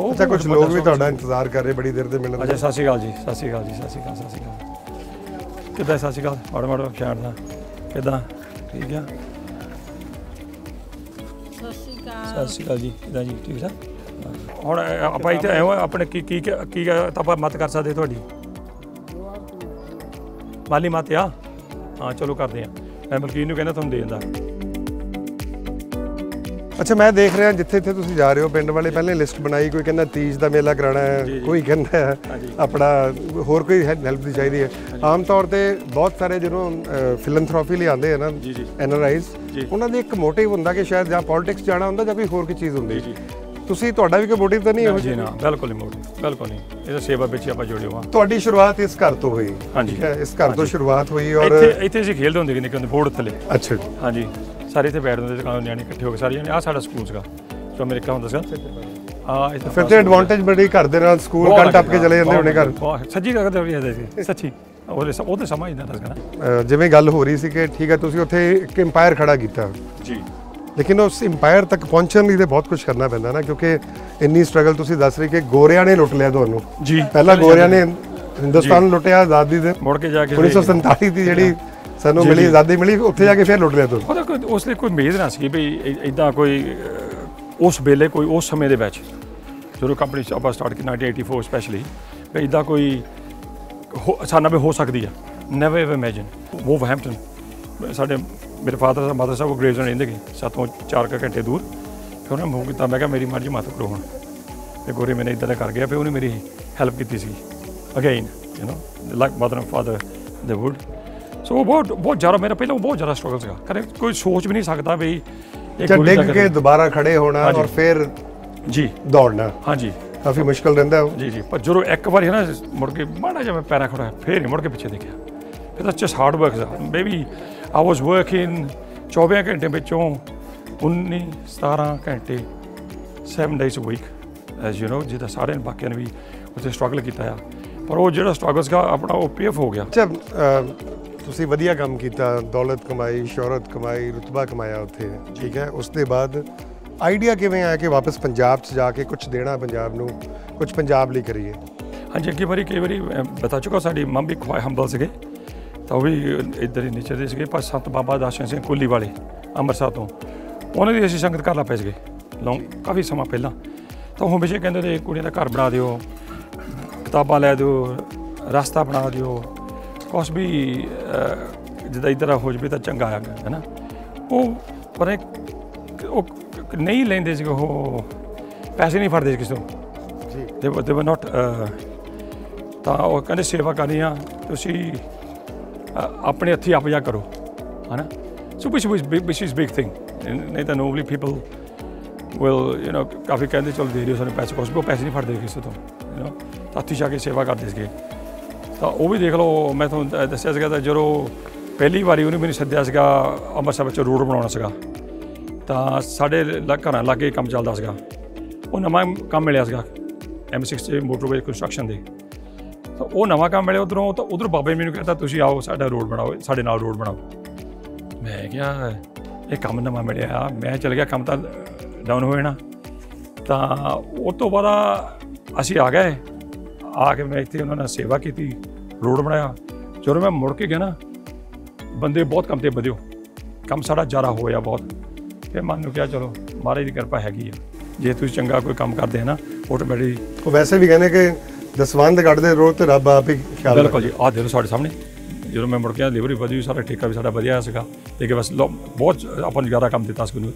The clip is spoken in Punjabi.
ਅੱਛਾ ਕੁਝ ਲੋਕ ਵੀ ਤੁਹਾਡਾ ਇੰਤਜ਼ਾਰ ਕਰ ਰਹੇ ਬੜੀ ਦੇਰ ਦੇ ਮਿਲਣ ਦਾ। ਅੱਛਾ ਸਤਿ ਸ਼੍ਰੀ ਅਕਾਲ ਜੀ, ਸਤਿ ਸ਼੍ਰੀ ਅਕਾਲ ਜੀ, ਸਤਿ ਸ਼੍ਰੀ ਅਕਾਲ, ਸਤਿ ਸ਼੍ਰੀ ਅਕਾਲ। ਕਿੱਦਾਂ ਸਤਿ ਸ਼੍ਰੀ ਅਕਾਲ, ਮਾੜਾ ਪਛਾਣਦਾ ਕਿੱਦਾਂ? ਠੀਕ ਆ, ਸਤਿ ਸ਼੍ਰੀ ਅਕਾਲ ਜੀ, ਕਿੱਦਾਂ ਜੀ? ਠੀਕ ਠਾਕ। ਹੁਣ ਆਪਾਂ ਇੱਥੇ ਆਏ ਹੋ ਆਪਣੇ ਕੀ ਆਪਾਂ ਮਦਦ ਕਰ ਸਕਦੇ ਤੁਹਾਡੀ? ਮਾਲੀ ਮਤ ਆ? ਹਾਂ ਚਲੋ ਕਰਦੇ ਆ। ਮੈਂ ਮਲਕੀਨ ਨੂੰ ਕਹਿੰਦਾ ਤੁਹਾਨੂੰ ਦੇ ਦਿੰਦਾ। ਅੱਛਾ ਮੈਂ ਦੇਖ ਰਿਹਾ ਜਿੱਥੇ ਜਿੱਥੇ ਤੁਸੀਂ ਜਾ ਰਹੇ ਹੋ ਪਿੰਡ ਵਾਲੇ ਪਹਿਲੇ ਲਿਸਟ ਬਣਾਈ, ਕੋਈ ਕਹਿੰਦਾ ਤੀਜ ਦਾ ਮੇਲਾ ਕਰਾਉਣਾ ਹੈ, ਕੋਈ ਕਹਿੰਦਾ ਆਪਣਾ ਹੋਰ ਕੋਈ ਹੈਲਪ ਦੀ ਚਾਹੀਦੀ ਹੈ। ਆਮ ਤੌਰ ਤੇ ਬਹੁਤ ਸਾਰੇ ਜਦੋਂ ਫਿਲੈਂਥਰੋਪੀ ਲਈ ਆਉਂਦੇ ਆ ਨਾ ਐਨਆਰਆਈਜ਼, ਉਹਨਾਂ ਦਾ ਇੱਕ ਮੋਟਿਵ ਹੁੰਦਾ ਕਿ ਸ਼ਾਇਦ ਜਾਂ ਪੋਲਿਟਿਕਸ ਜਾਣਾ ਹੁੰਦਾ ਜਾਂ ਕੋਈ ਹੋਰ ਕੋਈ ਚੀਜ਼ ਹੁੰਦੀ। ਤੁਸੀਂ ਤੁਹਾਡਾ ਵੀ ਕੋਈ ਮੋਟਿਵ ਤਾਂ ਨਹੀਂ ਇਹੋ ਜੀ? ਨਾ ਬਿਲਕੁਲ ਨਹੀਂ ਮੋਟਿਵ, ਬਿਲਕੁਲ ਨਹੀਂ। ਇਹ ਤਾਂ ਸੇਵਾ ਵਿੱਚ ਆਪਾਂ ਜੁੜੇ ਹਾਂ। ਤੁਹਾਡੀ ਸ਼ੁਰੂਆਤ ਇਸ ਘਰ ਤੋਂ ਹੋਈ? ਹਾਂਜੀ ਇਸ ਘਰ ਤੋਂ ਸ਼ੁਰੂਆਤ ਹੋਈ। ਔਰ ਇੱਥੇ ਅਸੀਂ ਖੇਡਦੇ ਹੁੰਦੇ ਨਿੱਕੇ ਹੁੰਦੇ ਬੋਰਡ ਥੱਲੇ। ਅੱਛਾ ਹਾਂਜੀ ਸਾਰੇ ਇੱਥੇ ਬੈਠਦੇ ਹੁੰਦੇ ਦੁਕਾਨ ਨਿਆਣੇ ਇਕੱਠੇ ਹੋ ਕੇ ਸਾਰੇ ਜਾਣੇ। ਆਹ ਸਾਡਾ ਸਕੂਲ ਸੀਗਾ ਜੋ ਅਮਰੀਕਾ ਹੁੰਦਾ ਸੀਗਾ। ਫਿਰ ਤੇ ਐਡਵਾਂਟੇਜ ਬੜੀ ਘਰ ਦੇ ਨਾਲ ਸਕੂਲ ਕੰਨ ਟੱਪ ਕੇ ਚਲੇ ਜਾਂਦੇ ਹੋਣੇ ਘਰ। ਸੱਚੀ ਕਰਦੇ ਵੀ ਜਾਂਦੇ ਸੀ ਸੱਚੀ। ਉਹ ਤਾਂ ਸਮਾਂ ਹੀ ਨਾ ਜਿਵੇਂ ਗੱਲ ਹੋ ਰਹੀ ਸੀ ਕਿ ਠੀਕ ਹੈ ਤੁਸੀਂ ਉੱਥੇ ਇੱਕ ਇੰਪਾਇਰ ਖੜਾ ਕੀਤਾ ਜੀ, ਲੇਕਿਨ ਉਸ ਇੰਪਾਇਰ ਤੱਕ ਪਹੁੰਚਣ ਲਈ ਤੇ ਬਹੁਤ ਕੁਝ ਕਰਨਾ ਪੈਂਦਾ ਨਾ, ਕਿਉਂਕਿ ਇੰਨੀ ਸਟਰਗਲ ਤੁਸੀਂ ਦੱਸ ਰਹੇ ਕਿ ਗੋਰਿਆਂ ਨੇ ਲੁੱਟ ਲਿਆ ਤੁਹਾਨੂੰ ਜੀ। ਪਹਿਲਾਂ ਗੋਰਿਆਂ ਨੇ ਹਿੰਦੁਸਤਾਨ ਲੁੱਟਿਆ ਆਜ਼ਾਦੀ ਦੇ ਮੁੜ ਕੇ ਜਾ ਕੇ 1947 ਦੀ ਜਿਹੜੀ ਸਾਨੂੰ ਮਿਲੀ ਆਜ਼ਾਦੀ ਮਿਲੀ, ਉੱਥੇ ਜਾ ਕੇ ਫਿਰ ਲੁੱਟ ਲਿਆ ਤੁਹਾਨੂੰ। ਉਸ ਲਈ ਕੋਈ ਉਮੀਦ ਨਾ ਸੀ ਵੀ ਇੱਦਾਂ ਕੋਈ ਉਸ ਵੇਲੇ ਕੋਈ ਉਸ ਸਮੇਂ ਦੇ ਵਿੱਚ ਜਦੋਂ ਕੰਪਨੀ ਆਪਾਂ ਸਟਾਰਟ ਕੀਤੀ 1984 ਸਪੈਸ਼ਲੀ ਵੀ ਇੱਦਾਂ ਕੋਈ ਸਾਡਾ ਵੀ ਹੋ ਸਕਦੀ ਆ। Never ever imagine. ਵੋਲਵਰਹੈਂਪਟਨ ਸਾਡੇ ਮੇਰੇ ਫਾਦਰ ਮਦਰ ਸਾਹਿਬ ਉਹ ਗ੍ਰੇਵਜ਼ਨ ਰਹਿੰਦੇ ਗਏ ਸਾਤੋਂ 4 ਘੰਟੇ ਦੂਰ। ਫਿਰ ਉਹਨੇ ਮੂੰਹ ਕੀਤਾ, ਮੈਂ ਕਿਹਾ ਮੇਰੀ ਮਰਜ਼ੀ ਮਤ ਕਰੋ ਹੁਣ। ਤੇ ਗੋਰੇ ਮੈਨੇ ਇੱਦਾਂ ਦਾ ਕਰ ਗਿਆ। ਫਿਰ ਉਹਨੇ ਮੇਰੀ ਹੈਲਪ ਕੀਤੀ ਸੀ again like mother and father ਦੇ ਵੁੱਡ। ਸੋ ਉਹ ਬਹੁਤ ਜ਼ਿਆਦਾ ਮੇਰਾ ਪਹਿਲਾਂ ਬਹੁਤ ਜ਼ਿਆਦਾ ਸਟਰਗਲ ਸੀਗਾ। ਕਦੇ ਕੋਈ ਸੋਚ ਵੀ ਨਹੀਂ ਸਕਦਾ ਵੀ ਡਿੱਗ ਕੇ ਦੁਬਾਰਾ ਖੜੇ ਹੋਣਾ ਔਰ ਫਿਰ ਜੀ ਦੌੜਨਾ। ਹਾਂਜੀ ਕਾਫੀ ਮੁਸ਼ਕਲ ਰਹਿੰਦਾ ਉਹ। ਜੀ ਪਰ ਜਦੋਂ ਇੱਕ ਵਾਰੀ ਨਾ ਮੁੜ ਕੇ ਮਾੜਾ ਜਿਹਾ ਮੈਂ ਪੈਰਾਂ ਖੜਾ ਫਿਰ ਨਹੀਂ ਮੁੜ ਕੇ ਪਿੱਛੇ ਦੇਖਿਆ। ਫਿਰ ਤਾਂ ਜਸਟ ਹਾਰਡ ਵਰਕ ਸੀ ਬੇਬੀ। ਆਈ ਵਾਜ਼ ਵਰਕਿੰਗ 24 ਘੰਟੇ ਵਿੱਚੋਂ 19-17 ਘੰਟੇ 7 days a week as you know, ਜਿੱਦਾਂ ਸਾਰਿਆਂ ਬਾਕੀਆਂ ਨੇ ਵੀ ਉੱਥੇ ਸਟਰਗਲ ਕੀਤਾ ਆ। ਪਰ ਉਹ ਜਿਹੜਾ ਸਟਰਗਲ ਸੀਗਾ ਆਪਣਾ ਉਹ ਪੇ ਆਫ ਹੋ ਗਿਆ। ਅੱਛਾ ਤੁਸੀਂ ਵਧੀਆ ਕੰਮ ਕੀਤਾ, ਦੌਲਤ ਕਮਾਈ, ਸ਼ੋਹਰਤ ਕਮਾਈ, ਰੁਤਬਾ ਕਮਾਇਆ ਉੱਥੇ, ਠੀਕ ਹੈ। ਉਸ ਦੇ ਬਾਅਦ ਆਈਡੀਆ ਕਿਵੇਂ ਆਇਆ ਕਿ ਵਾਪਸ ਪੰਜਾਬ 'ਚ ਜਾ ਕੇ ਕੁਛ ਦੇਣਾ ਪੰਜਾਬ ਨੂੰ, ਕੁਛ ਪੰਜਾਬ ਲਈ ਕਰੀਏ? ਹਾਂਜੀ ਅੱਗੇ ਵਾਰੀ ਕਈ ਵਾਰੀ ਬਤਾ ਚੁੱਕਾ ਸਾਡੀ ਮੰਮੀ ਵੀ ਖੁਆਏ ਹੰਬਲ ਸੀਗੇ ਤਾਂ ਉਹ ਵੀ ਇੱਧਰ ਹੀ ਨੀਚੇ ਦੇ ਸੀਗੇ। ਪਰ ਸੰਤ ਬਾਬਾ ਦਾਸ਼ਨ ਸਿੰਘ ਕੁੱਲੀ ਵਾਲੇ ਅੰਮ੍ਰਿਤਸਰ ਤੋਂ ਉਹਨਾਂ ਦੀ ਅਸੀਂ ਸੰਗਤ ਘਰ ਲਾ ਪਏ ਸੀਗੇ ਕਾਫੀ ਸਮਾਂ ਪਹਿਲਾਂ। ਤਾਂ ਉਹ ਹਮੇਸ਼ਾ ਕਹਿੰਦੇ ਤੇ ਕੁੜੀਆਂ ਦਾ ਘਰ ਬਣਾ ਦਿਓ, ਕਿਤਾਬਾਂ ਲੈ ਦਿਓ, ਰਸਤਾ ਬਣਾ ਦਿਓ, ਕੁਛ ਵੀ ਜਿੱਦਾਂ ਇੱਧਰ ਹੋ ਜਾਵੇ ਤਾਂ ਚੰਗਾ ਆ ਹੈ ਨਾ। ਉਹ ਪਰ ਉਹ ਨਹੀਂ ਲੈਂਦੇ ਸੀਗੇ, ਉਹ ਪੈਸੇ ਨਹੀਂ ਫੜਦੇ ਕਿਸੇ ਤੋਂ ਜੀ। ਦੇ ਵਰ ਨਾਟ ਤਾਂ ਉਹ ਕਹਿੰਦੇ ਸੇਵਾ ਕਰਨੀ ਆ ਤੁਸੀਂ ਆਪਣੇ ਹੱਥੀਂ ਆਪ ਜਾ ਕਰੋ ਹੈ ਨਾ। So which is big thing. ਨਹੀਂ ਤਾਂ ਨੋਰਮਲੀ ਪੀਪਲ ਵਿਲ ਕਾਫੀ ਕਹਿੰਦੇ ਚਲੋ ਦੇ ਦਿਓ ਸਾਨੂੰ ਪੈਸੇ, ਕੁਛ ਵੀ ਉਹ ਪੈਸੇ ਨਹੀਂ ਫੜਦੇ ਕਿਸੇ ਤੋਂ ਹੱਥੀਂ ਜਾ ਕੇ ਸੇਵਾ ਕਰਦੇ ਸੀਗੇ। ਤਾਂ ਉਹ ਵੀ ਦੇਖ ਲਓ ਮੈਂ ਤੁਹਾਨੂੰ ਦੱਸਿਆ ਸੀਗਾ ਤਾਂ ਜਦੋਂ ਪਹਿਲੀ ਵਾਰੀ ਉਹਨੇ ਮੈਨੂੰ ਸੱਦਿਆ ਸੀਗਾ ਅੰਮ੍ਰਿਤਸਰ ਵਿੱਚ ਰੋਡ ਬਣਾਉਣਾ ਸੀਗਾ ਤਾਂ ਸਾਡੇ ਘਰਾਂ ਲਾਗੇ ਕੰਮ ਚੱਲਦਾ ਸੀਗਾ। ਉਹ ਨਵਾਂ ਕੰਮ ਮਿਲਿਆ ਸੀਗਾ M6 'ਚ ਮੋਟਰਵੇ ਕੰਸਟਰਕਸ਼ਨ ਦੇ। ਤਾਂ ਉਹ ਨਵਾਂ ਕੰਮ ਮਿਲਿਆ ਉੱਧਰੋਂ। ਤਾਂ ਉੱਧਰੋਂ ਬਾਬੇ ਮੈਨੂੰ ਕਹਿੰਦਾ ਤੁਸੀਂ ਆਓ ਸਾਡਾ ਰੋਡ ਬਣਾਓ, ਸਾਡੇ ਨਾਲ ਰੋਡ ਬਣਾਓ। ਮੈਂ ਕਿਹਾ ਇਹ ਕੰਮ ਨਵਾਂ ਮਿਲਿਆ, ਮੈਂ ਚਲ ਗਿਆ ਕੰਮ ਤਾਂ ਡਾਊਨ ਹੋ ਜਾਣਾ। ਤਾਂ ਉਸ ਤੋਂ ਬਾਅਦ ਅਸੀਂ ਆ ਗਏ। ਆ ਕੇ ਮੈਂ ਇੱਥੇ ਉਹਨਾਂ ਨਾਲ ਸੇਵਾ ਕੀਤੀ, ਰੋਡ ਬਣਾਇਆ। ਜਦੋਂ ਮੈਂ ਮੁੜ ਕੇ ਗਿਆ ਨਾ ਬੰਦੇ ਬਹੁਤ ਕੰਮ 'ਤੇ ਵਧਿਓ, ਕੰਮ ਸਾਡਾ ਜ਼ਿਆਦਾ ਹੋਇਆ ਬਹੁਤ। ਫਿਰ ਮਨ ਨੂੰ ਕਿਹਾ ਚਲੋ ਮਹਾਰਾਜ ਦੀ ਕਿਰਪਾ ਹੈਗੀ ਆ, ਜੇ ਤੁਸੀਂ ਚੰਗਾ ਕੋਈ ਕੰਮ ਕਰਦੇ ਹੈ ਨਾ ਆਟੋਮੈਟਿਕ। ਉਹ ਵੈਸੇ ਵੀ ਕਹਿੰਦੇ ਕਿ ਦਸਵੰਧ ਕੱਢਦੇ ਰੋਜ਼ ਤੇ ਰੱਬ ਆਪ ਹੀ ਖਿਆਲ। ਬਿਲਕੁਲ ਜੀ। ਆਹ ਦੇਖੋ ਸਾਡੇ ਸਾਹਮਣੇ ਜਦੋਂ ਮੈਂ ਮੁੜ ਕੇ ਲਿਵਰੀ ਵਧੀ, ਸਾਰਾ ਠੇਕਾ ਵੀ ਸਾਡਾ ਵਧੀਆ ਸੀਗਾ। ਲੇਕਿਨ ਬਸ ਬਹੁਤ ਆਪਾਂ ਨੂੰ ਜ਼ਿਆਦਾ ਕੰਮ ਦਿੱਤਾ ਸੀ